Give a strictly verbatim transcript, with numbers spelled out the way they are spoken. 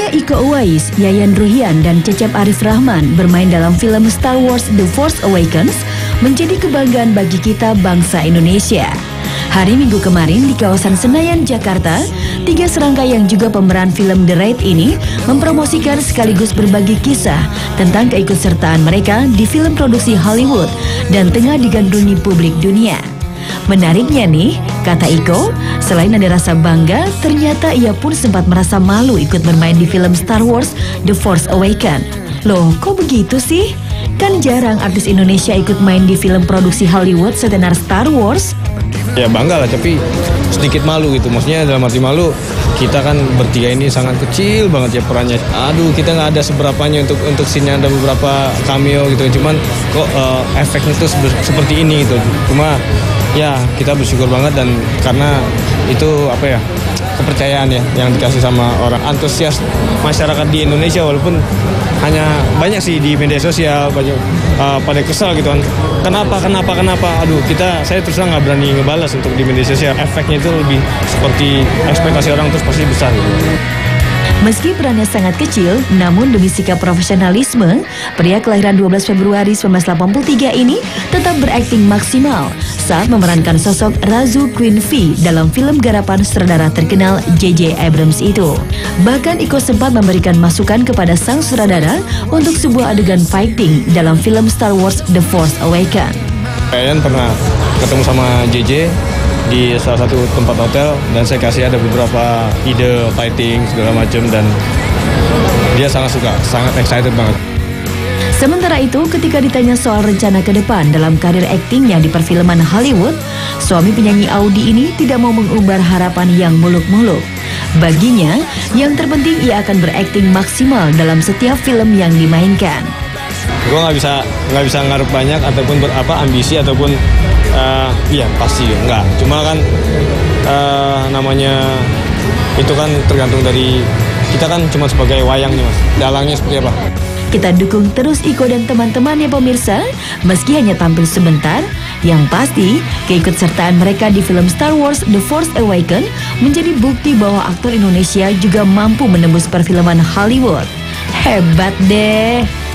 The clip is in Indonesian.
Ketika Iko Uwais, Yayan Ruhian, dan Cecep Arif Rahman bermain dalam film Star Wars The Force Awakens, menjadi kebanggaan bagi kita bangsa Indonesia. Hari Minggu kemarin di kawasan Senayan, Jakarta, tiga serangkai yang juga pemeran film The Raid ini mempromosikan sekaligus berbagi kisah tentang keikutsertaan mereka di film produksi Hollywood dan tengah digandrungi publik dunia. Menariknya nih, kata Iko, selain ada rasa bangga, ternyata ia pun sempat merasa malu ikut bermain di film Star Wars The Force Awakens. Loh, kok begitu sih? Kan jarang artis Indonesia ikut main di film produksi Hollywood setenar Star Wars. Ya bangga lah, tapi sedikit malu gitu. Maksudnya dalam arti malu, kita kan bertiga ini sangat kecil banget ya perannya. Aduh, kita nggak ada seberapanya untuk untuk scene ada beberapa cameo gitu. Cuman kok uh, efeknya tuh seperti ini gitu. Cuma ya kita bersyukur banget, dan karena itu apa ya, kepercayaan ya yang dikasih sama orang antusias masyarakat di Indonesia, walaupun hanya banyak sih di media sosial banyak uh, pada kesal gitu kan, kenapa kenapa kenapa aduh kita saya terus terang nggak berani ngebalas untuk di media sosial. Efeknya itu lebih seperti ekspektasi orang terus pasti besar gitu. Meski perannya sangat kecil, namun demi sikap profesionalisme, pria kelahiran dua belas Februari seribu sembilan ratus delapan puluh tiga ini tetap berakting maksimal saat memerankan sosok Razu Queen V dalam film garapan sutradara terkenal J J Abrams itu. Bahkan Iko sempat memberikan masukan kepada sang sutradara untuk sebuah adegan fighting dalam film Star Wars The Force Awakens. Kalian pernah ketemu sama J J di salah satu tempat hotel, dan saya kasih ada beberapa ide fighting segala macam, dan dia sangat suka, sangat excited banget. Sementara itu, ketika ditanya soal rencana ke depan dalam karir aktingnya di perfilman Hollywood, suami penyanyi Audi ini tidak mau mengumbar harapan yang muluk-muluk. Baginya, yang terpenting ia akan berakting maksimal dalam setiap film yang dimainkan. Gue nggak bisa nggak bisa ngarep banyak ataupun berapa ambisi ataupun uh, iya pasti nggak. Cuma kan uh, namanya itu kan tergantung dari kita, kan cuma sebagai wayang nih mas. Dalangnya seperti apa? Kita dukung terus Iko dan teman-temannya pemirsa, meski hanya tampil sebentar. Yang pasti, keikutsertaan mereka di film Star Wars The Force Awakens menjadi bukti bahwa aktor Indonesia juga mampu menembus perfilman Hollywood. Hebat deh!